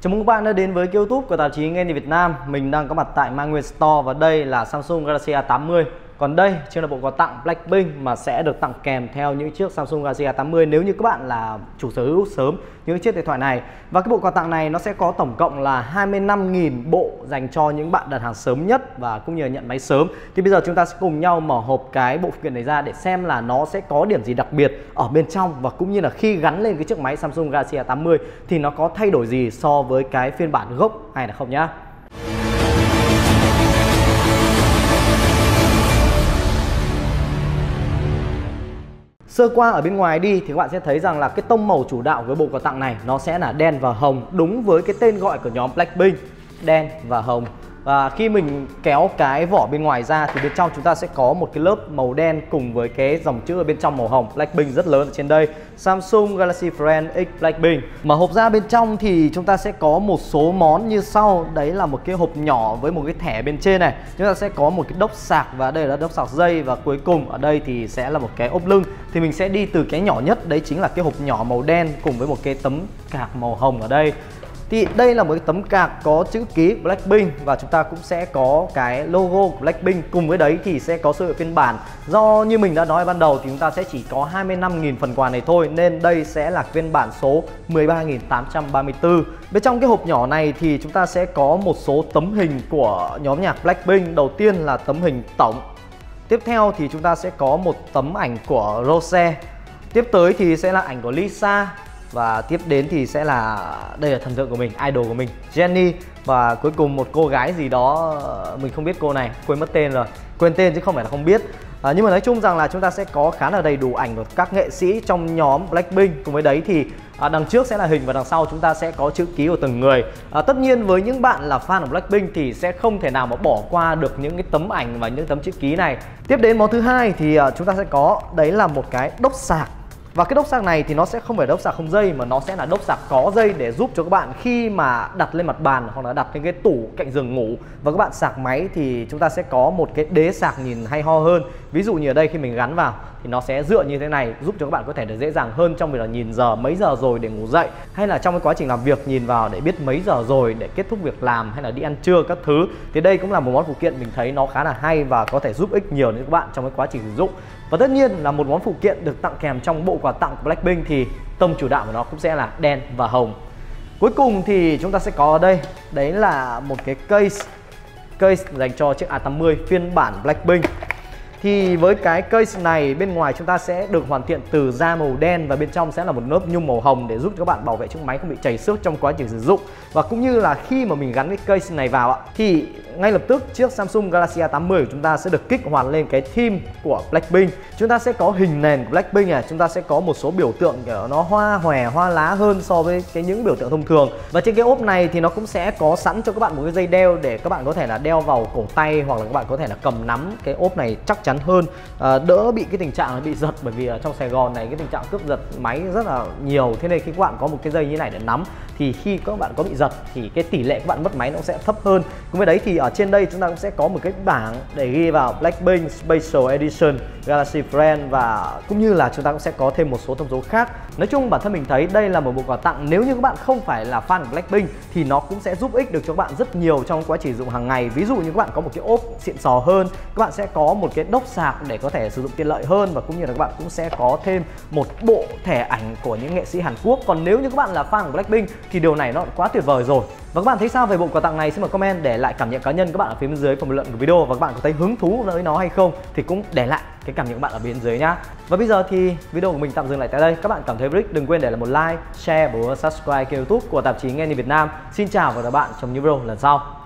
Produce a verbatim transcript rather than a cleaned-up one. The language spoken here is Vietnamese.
Chào mừng các bạn đã đến với kênh YouTube của tạp chí Nghe Nhìn Việt Nam. Mình đang có mặt tại Mai Nguyên Store và đây là Samsung Galaxy A tám mươi. Còn đây chính là bộ quà tặng Blackpink mà sẽ được tặng kèm theo những chiếc Samsung Galaxy A tám mươi nếu như các bạn là chủ sở hữu sớm những chiếc điện thoại này. Và cái bộ quà tặng này nó sẽ có tổng cộng là hai mươi lăm nghìn bộ dành cho những bạn đặt hàng sớm nhất và cũng như là nhận máy sớm. Thì bây giờ chúng ta sẽ cùng nhau mở hộp cái bộ phụ kiện này ra để xem là nó sẽ có điểm gì đặc biệt ở bên trong, và cũng như là khi gắn lên cái chiếc máy Samsung Galaxy A tám mươi thì nó có thay đổi gì so với cái phiên bản gốc hay là không nhá. Sơ qua ở bên ngoài đi thì các bạn sẽ thấy rằng là cái tông màu chủ đạo với bộ quà tặng này nó sẽ là đen và hồng, đúng với cái tên gọi của nhóm Blackpink, đen và hồng. Và khi mình kéo cái vỏ bên ngoài ra thì bên trong chúng ta sẽ có một cái lớp màu đen cùng với cái dòng chữ ở bên trong màu hồng Blackpink rất lớn ở trên đây, Samsung Galaxy Friend X Blackpink. Mở hộp ra bên trong thì chúng ta sẽ có một số món như sau. Đấy là một cái hộp nhỏ với một cái thẻ bên trên này. Chúng ta sẽ có một cái đốc sạc và đây là đốc sạc dây, và cuối cùng ở đây thì sẽ là một cái ốp lưng. Thì mình sẽ đi từ cái nhỏ nhất, đấy chính là cái hộp nhỏ màu đen cùng với một cái tấm cạc màu hồng ở đây. Thì đây là một cái tấm cạc có chữ ký Blackpink và chúng ta cũng sẽ có cái logo của Blackpink. Cùng với đấy thì sẽ có số hiệu phiên bản. Do như mình đã nói ban đầu thì chúng ta sẽ chỉ có hai mươi lăm nghìn phần quà này thôi, nên đây sẽ là phiên bản số mười ba nghìn tám trăm ba mươi tư. Bên trong cái hộp nhỏ này thì chúng ta sẽ có một số tấm hình của nhóm nhạc Blackpink. Đầu tiên là tấm hình tổng. Tiếp theo thì chúng ta sẽ có một tấm ảnh của Rose. Tiếp tới thì sẽ là ảnh của Lisa. Và tiếp đến thì sẽ là, đây là thần tượng của mình, idol của mình, Jennie. Và cuối cùng một cô gái gì đó, mình không biết cô này, quên mất tên rồi. Quên tên chứ không phải là không biết. à, Nhưng mà nói chung rằng là chúng ta sẽ có khá là đầy đủ ảnh của các nghệ sĩ trong nhóm Blackpink. Cùng với đấy thì à, đằng trước sẽ là hình và đằng sau chúng ta sẽ có chữ ký của từng người. à, Tất nhiên với những bạn là fan của Blackpink thì sẽ không thể nào mà bỏ qua được những cái tấm ảnh và những tấm chữ ký này. Tiếp đến món thứ hai thì à, chúng ta sẽ có, đấy là một cái đốc sạc. Và cái đốc sạc này thì nó sẽ không phải đốc sạc không dây mà nó sẽ là đốc sạc có dây để giúp cho các bạn khi mà đặt lên mặt bàn hoặc là đặt lên cái tủ cạnh giường ngủ và các bạn sạc máy thì chúng ta sẽ có một cái đế sạc nhìn hay ho hơn. Ví dụ như ở đây khi mình gắn vào thì nó sẽ dựa như thế này, giúp cho các bạn có thể được dễ dàng hơn trong việc là nhìn giờ mấy giờ rồi để ngủ dậy, hay là trong cái quá trình làm việc nhìn vào để biết mấy giờ rồi để kết thúc việc làm, hay là đi ăn trưa các thứ. Thì đây cũng là một món phụ kiện mình thấy nó khá là hay và có thể giúp ích nhiều đến các bạn trong cái quá trình sử dụng. Và tất nhiên là một món phụ kiện được tặng kèm trong bộ quà tặng của Blackpink thì tông chủ đạo của nó cũng sẽ là đen và hồng. Cuối cùng thì chúng ta sẽ có ở đây, đấy là một cái case case dành cho chiếc A tám mươi phiên bản Blackpink. Thì với cái case này bên ngoài chúng ta sẽ được hoàn thiện từ da màu đen và bên trong sẽ là một lớp nhung màu hồng để giúp cho các bạn bảo vệ chiếc máy không bị chảy xước trong quá trình sử dụng. Và cũng như là khi mà mình gắn cái case này vào ạ, thì ngay lập tức chiếc Samsung Galaxy A tám mươi của chúng ta sẽ được kích hoạt lên cái theme của Blackpink. Chúng ta sẽ có hình nền của Blackpink này, chúng ta sẽ có một số biểu tượng kiểu nó hoa hòe, hoa lá hơn so với cái những biểu tượng thông thường. Và trên cái ốp này thì nó cũng sẽ có sẵn cho các bạn một cái dây đeo để các bạn có thể là đeo vào cổ tay, hoặc là các bạn có thể là cầm nắm cái ốp này chắc chắn hơn, à, đỡ bị cái tình trạng bị giật, bởi vì ở trong Sài Gòn này cái tình trạng cướp giật máy rất là nhiều. Thế nên khi các bạn có một cái dây như này để nắm thì khi các bạn có bị giật thì cái tỷ lệ các bạn mất máy nó sẽ thấp hơn. Cùng với đấy thì ở trên đây chúng ta cũng sẽ có một cái bảng để ghi vào Blackpink Special Edition Galaxy Friend, và cũng như là chúng ta cũng sẽ có thêm một số thông số khác. Nói chung bản thân mình thấy đây là một bộ quà tặng nếu như các bạn không phải là fan của Blackpink thì nó cũng sẽ giúp ích được cho các bạn rất nhiều trong quá trình sử dụng hàng ngày. Ví dụ như các bạn có một cái ốp xịn sò hơn, các bạn sẽ có một cái đốc sạc để có thể sử dụng tiện lợi hơn, và cũng như là các bạn cũng sẽ có thêm một bộ thẻ ảnh của những nghệ sĩ Hàn Quốc. Còn nếu như các bạn là fan của Blackpink thì điều này nó quá tuyệt vời rồi. Và các bạn thấy sao về bộ quà tặng này? Xin mời comment để lại cảm nhận cá nhân các bạn ở phía bên dưới phần bình luận của video, và các bạn có thấy hứng thú với nó hay không thì cũng để lại cái cảm nhận của bạn ở bên dưới nhá. Và bây giờ thì video của mình tạm dừng lại tại đây. Các bạn cảm thấy vui đừng quên để lại một like, share và subscribe kênh YouTube của tạp chí Nghe Nhìn Việt Nam. Xin chào và gặp lại bạn trong những video lần sau.